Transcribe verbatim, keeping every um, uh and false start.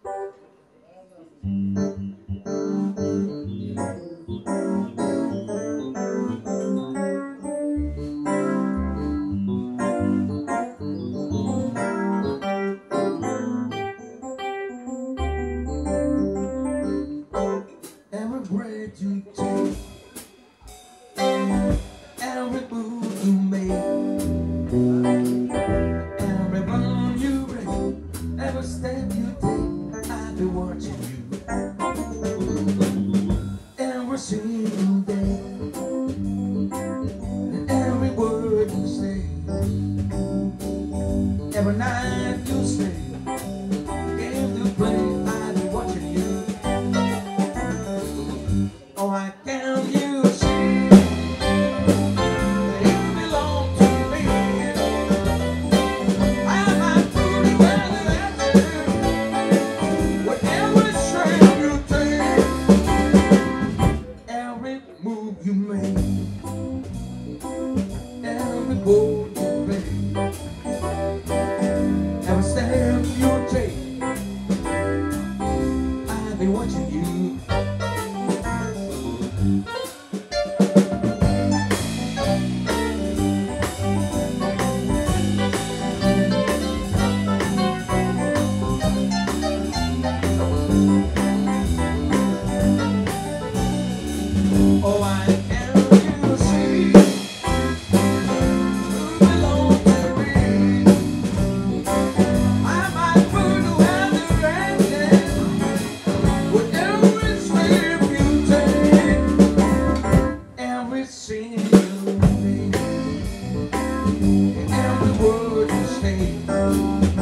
Every breath you take, every move you make, every bone you break, every step you take, I'll be watching you. Every single day, every word you say, every night you stay, game to play, I'll be watching you. Oh, I can you see that you belong to me? I'm not fooling whether that's whatever shape you take, every move you make, every bold you play, every step you take, I'll be watching you. Oh, I can you see you belong to me. I might put away the rain, whatever step you take, every single day, every word you say.